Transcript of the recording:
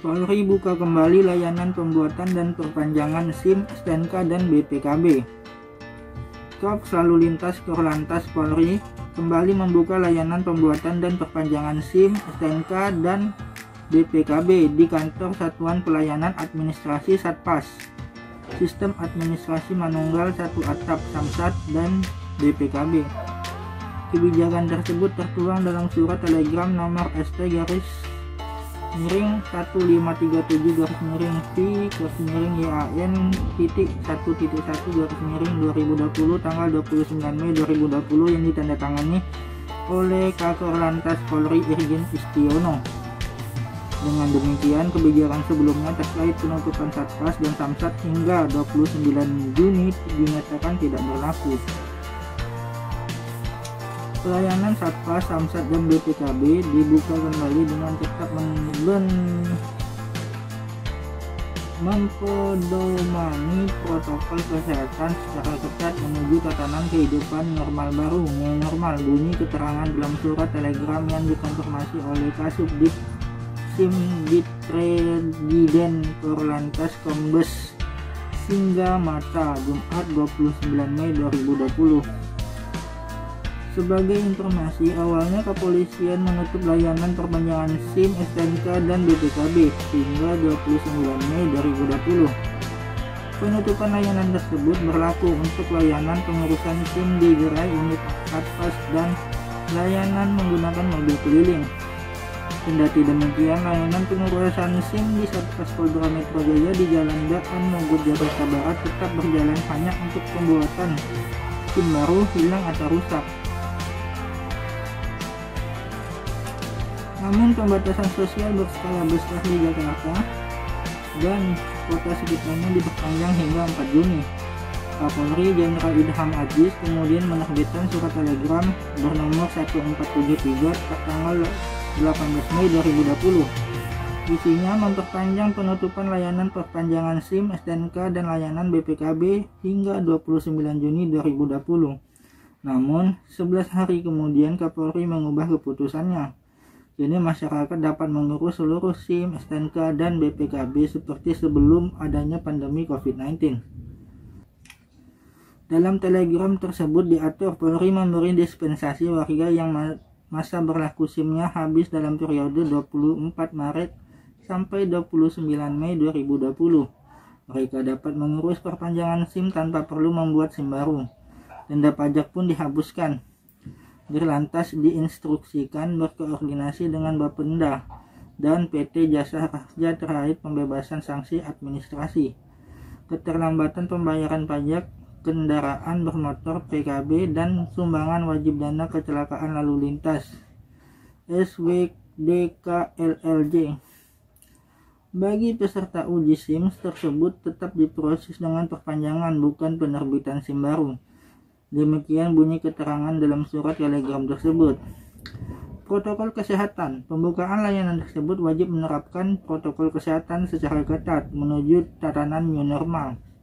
Polri buka kembali layanan pembuatan dan perpanjangan SIM, STNK, dan BPKB. Korps Lalu Lintas Korlantas Polri kembali membuka layanan pembuatan dan perpanjangan SIM, STNK, dan BPKB di kantor Satuan Pelayanan Administrasi Satpas, Sistem Administrasi Manunggal Satu Atap Samsat, dan BPKB. Kebijakan tersebut tertuang dalam surat telegram nomor ST-V-YAN-1.1/1.1/2020 tanggal 29 Mei 2020 yang ditandatangani oleh Kakor Polri Irjen Istiono. Dengan demikian, kebijakan sebelumnya terkait penutupan Satpas dan Samsat hingga 29 Juni dinyatakan tidak berlaku. Pelayanan Satpas, Samsat, dan BPKB dibuka kembali dengan tetap mempedomani protokol kesehatan secara ketat menuju tatanan kehidupan normal baru, new normal, bunyi keterangan dalam surat telegram yang dikonfirmasi oleh Kasubdit Presiden Korlantas Kombes Singga Mata Jumat 29 Mei 2020. Sebagai informasi, awalnya kepolisian menutup layanan perpanjangan SIM, STNK, dan BPKB hingga 29 Mei 2020. Penutupan layanan tersebut berlaku untuk layanan pengurusan SIM di gerai unit Satpas dan layanan menggunakan mobil keliling. Kendati demikian, layanan pengurusan SIM di Satpas Polda Metro Jaya di Jalan Daan Mogot Jakarta Barat tetap berjalan hanya untuk pembuatan SIM baru hilang atau rusak. Namun pembatasan sosial berskala besar di Jakarta dan kota sekitarnya diperpanjang hingga 4 Juni. Kapolri Jenderal Idham Aziz kemudian menerbitkan surat telegram bernomor 1473 tanggal 18 Mei 2020. Isinya memperpanjang penutupan layanan perpanjangan SIM, STNK, dan layanan BPKB hingga 29 Juni 2020. Namun, 11 hari kemudian Kapolri mengubah keputusannya. Kini masyarakat dapat mengurus seluruh SIM, STNK, dan BPKB seperti sebelum adanya pandemi COVID-19. Dalam telegram tersebut diatur Polri memberi dispensasi warga yang masa berlaku SIM-nya habis dalam periode 24 Maret sampai 29 Mei 2020. Mereka dapat mengurus perpanjangan SIM tanpa perlu membuat SIM baru. Denda pajak pun dihapuskan. Dirlantas diinstruksikan berkoordinasi dengan Bapenda dan PT Jasa Raja terkait pembebasan sanksi administrasi, keterlambatan pembayaran pajak kendaraan bermotor PKB, dan sumbangan wajib dana kecelakaan lalu lintas SWDKLLJ. Bagi peserta uji SIM tersebut tetap diproses dengan perpanjangan, bukan penerbitan SIM baru. Demikian bunyi keterangan dalam surat telegram tersebut. Protokol kesehatan. Pembukaan layanan tersebut wajib menerapkan protokol kesehatan secara ketat menuju tatanan new normal.